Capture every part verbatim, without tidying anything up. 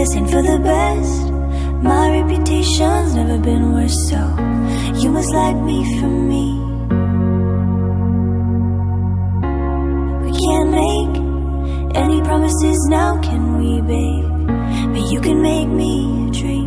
this ain't for the best. My reputation's never been worse, so you must like me for me. We can't make any promises now, can we, babe? But you can make me a drink.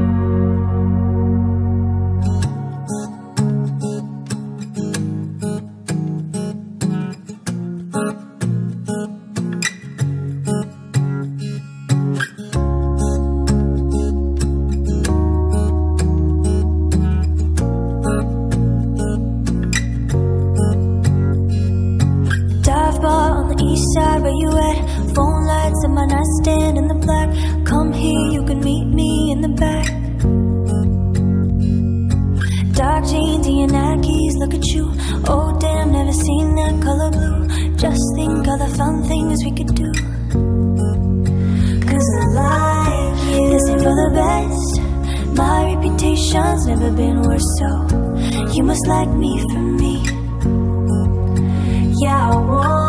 Where you at? Phone lights and my nightstand in the black. Come here, you can meet me in the back. Dark jeans and your Nikes, look at you. Oh damn, never seen that color blue. Just think of the fun things we could do. Cause I like you. This ain't for the best. My reputation's never been worse, so you must like me for me. Yeah, I want